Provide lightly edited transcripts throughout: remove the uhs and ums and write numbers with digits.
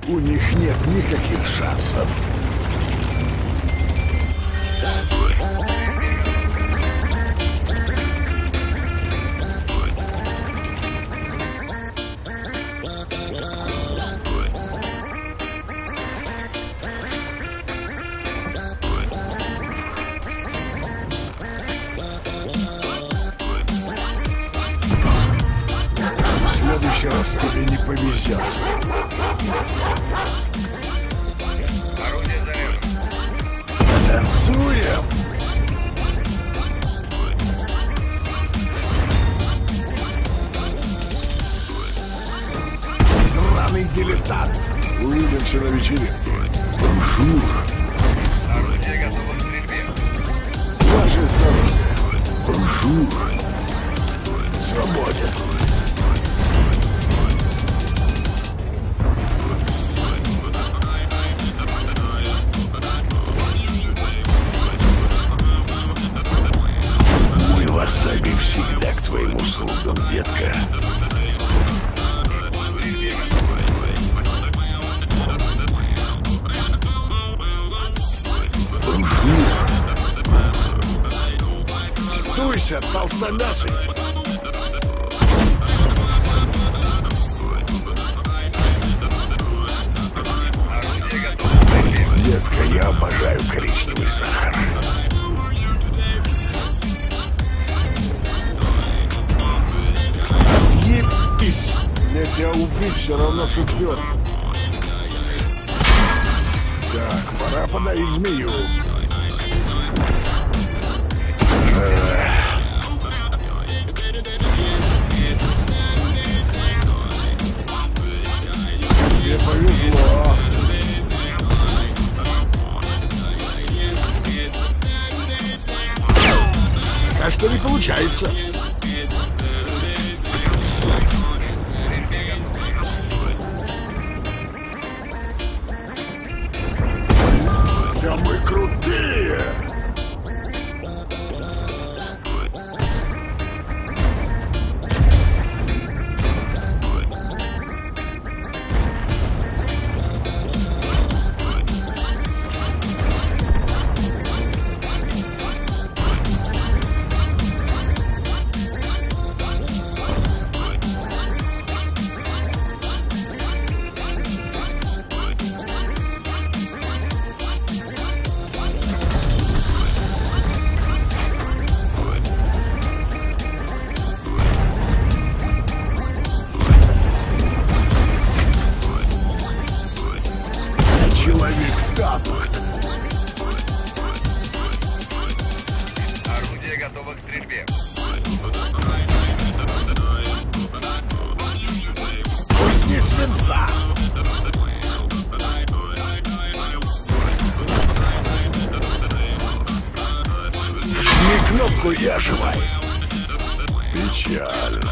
У них нет никаких шансов. В следующий раз тебе не повезет. Орудие заряжено. Танцуем! Сраный дилетант! Увидимся на вечеринке. Бонжур! Орудие готово к стрельбе. Ваше здоровье! Бонжур! Свободен! Мой васаби всегда к твоим услугам, детка. Бонжур! Стойся, толстомясый! Орудие готово к стрельбе. Детка, я обожаю коричневый сахар. Отъебись! Мне тебя убить все равно шутер. Так, пора подавить змею. Тебе повезло. А что не получается? Да мы крутые! Человек-тапок! Орудие готово к стрельбе. Пусть не свинца! Жми кнопку и оживай! Печально.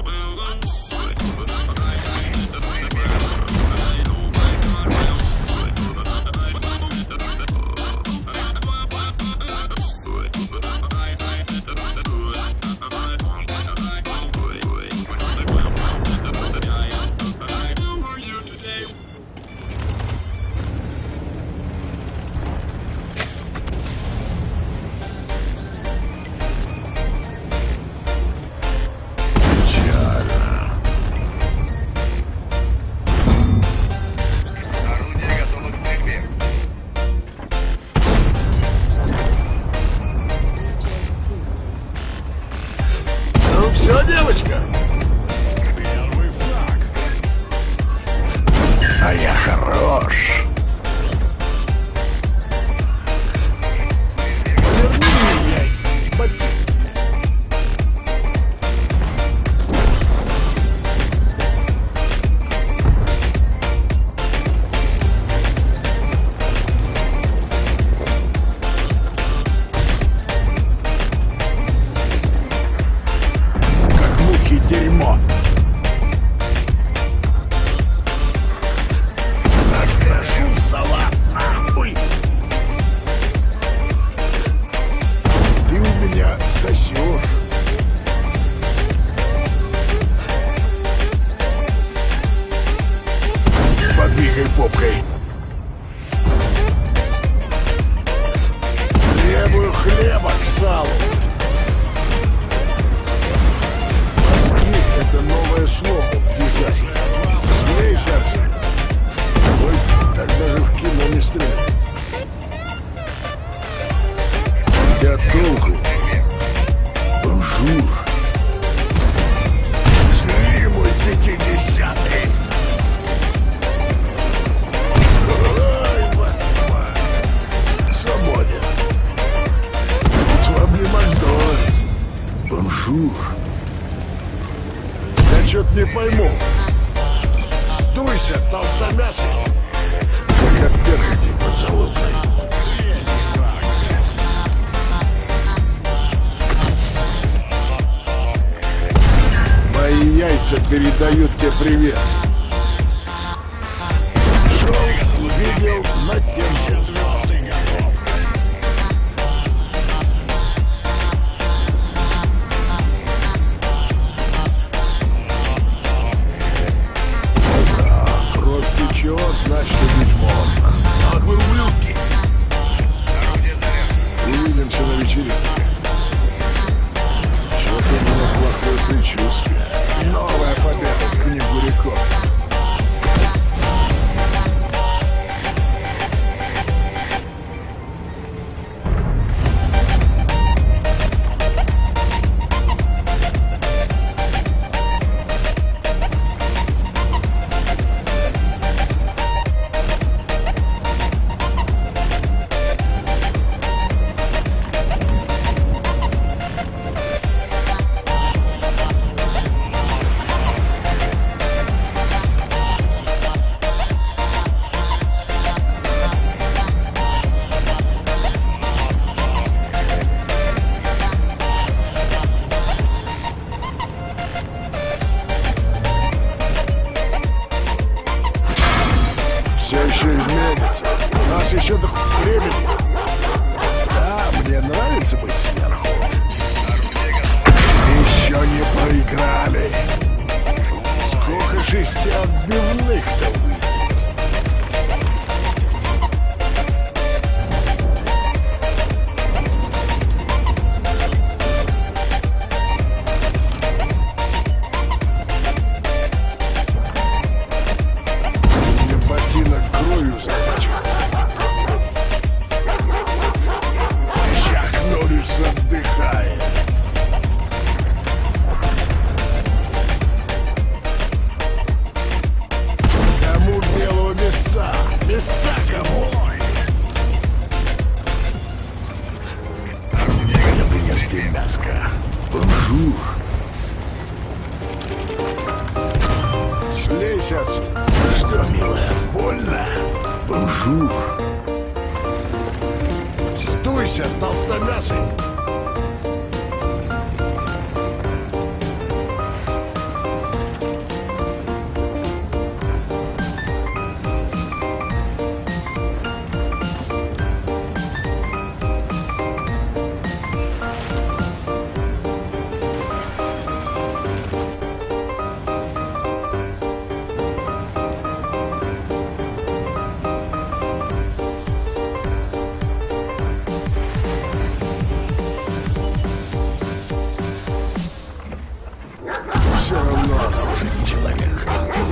Орудие готово к стрельбе. Ну все, девочка. Первый флаг. А я хорош. Верни меня, ботик. Как мухи дерьмо. Раскрашу залу. Мозги — это новое слово в дизайне. Слейся отсюда. Ой, так даже в кино не стреляют. Я толку. Бонжур. Жри мой 50-й. Ой, свободен. Тут вам не Макдональдс. Бонжур. Я что-то не пойму. Стуйся, толстомясый. Как перхоти подзалупной. Мои яйца передают тебе привет. Шел, увидел, над тем же. Кровь течет, значит, убить можно. Вот вы ублюдки! Орудие заряжено. Увидимся на вечеринке. Что-то у меня плохое предчувствие. Новая победа в книгу рекордов. Все еще изменится. У нас еще до времени. Да, мне нравится быть сверху. Еще не проиграли. Сколько 6 отбивных-то выйдет? Мяско. Бонжур. Слейся отсюда. Что, милая, больно? Бонжур. Стуйся, толстомясый. Все равно она уже не человек.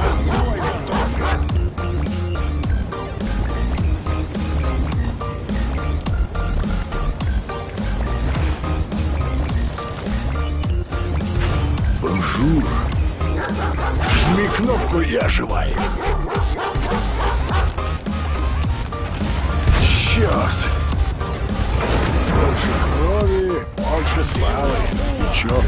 Бонжур. Жми кнопку и оживай. Черт. Больше крови, больше славы. И чё?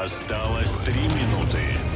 Осталось 3 минуты.